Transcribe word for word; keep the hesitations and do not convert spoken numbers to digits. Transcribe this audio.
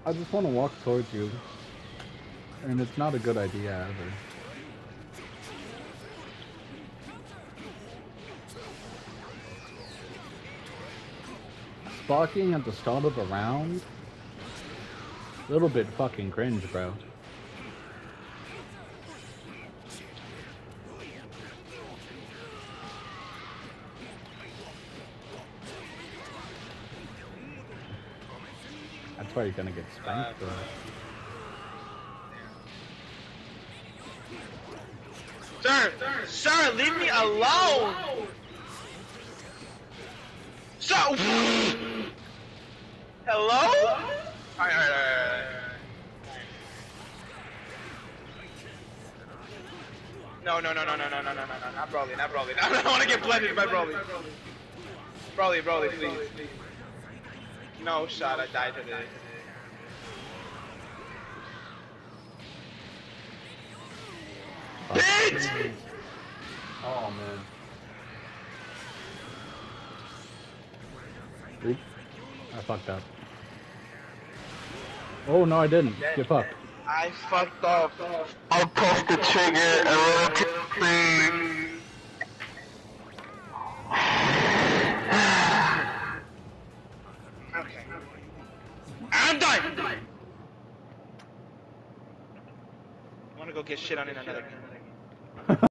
I just want to walk towards you. And it's not a good idea ever. Sparking at the start of a round? Little bit fucking cringe, bro. That's why you're gonna get spanked, bro. Sir! Sir, leave me alone! Sir! Hello? Alright, alright, alright. No, no, no, no, no, no, no, no, no, no, not Broly, not Broly. I don't want to get blended by Broly. Broly, Broly, please. No shot, I died today. Bitch! Oh man. Oop. I fucked up. Oh no, I didn't. Skip up. I fucked up. I pressed the trigger a little too soon. Okay. I'm done! I wanna go get shit on in another game.